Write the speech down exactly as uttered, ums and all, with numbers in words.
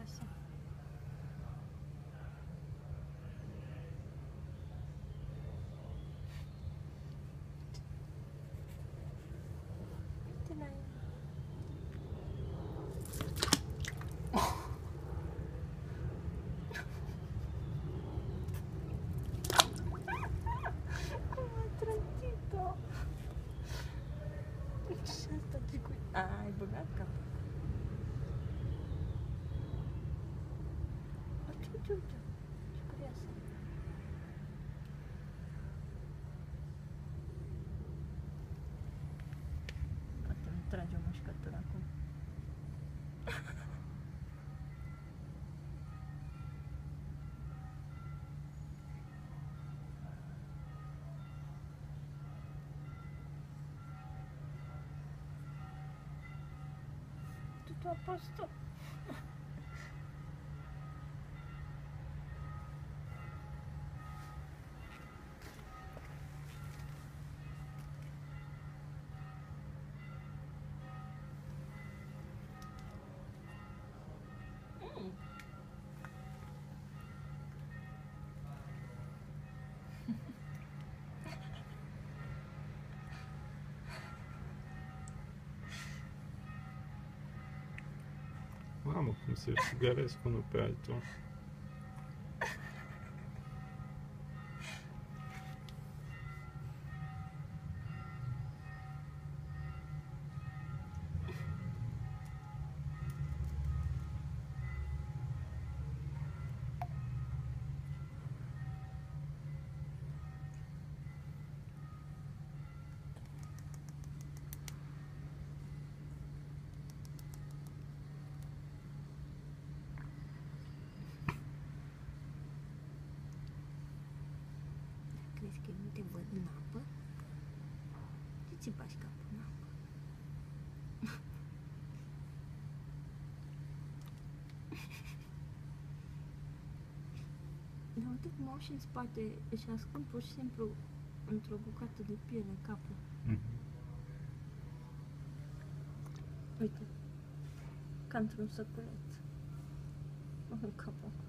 curioasă. Uite la ea. Cum a trântit-o! Și asta trecut. Ai băgat capul. Uite, uite, uite. Ce curioasă. Poate îmi trage o mușcătură acum. Tutto a posto. Mm. Mamă, cum se găresc unul pe altul. Crezi că nu te văd în apă? De ce bagi capul în apă? Dar uite cum au și în spate, își ascund pur și simplu într-o bucată de piele capul. Mm-hmm. Uite, ca într-un săculeț. În capul.